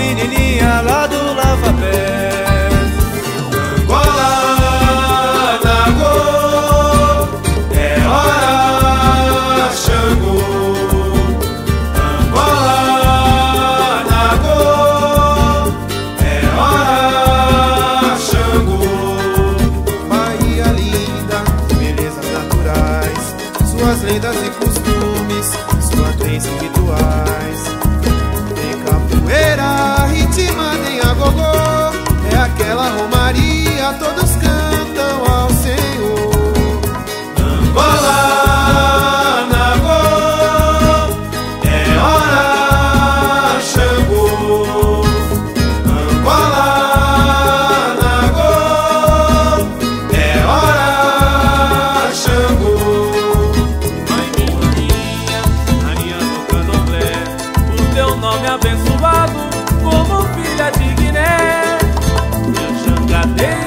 menininha lá do lava-pés. Angola, Nagô, é hora, Xangô. Angola, Nagô, é hora, Xangô. Bahia linda, belezas naturais, suas lendas e costumes, suas crenças e rituais. Tem capoeira, ritma, nem agogô, é aquela romaria, todos cantam ao Senhor. Angola, Nagô, é hora, Xangô. Angola, Nagô, é hora, Xangô. Mãe menininha, rainha do candomblé, o teu nome abençoado como filha de Guiné. Meu Xangadeiro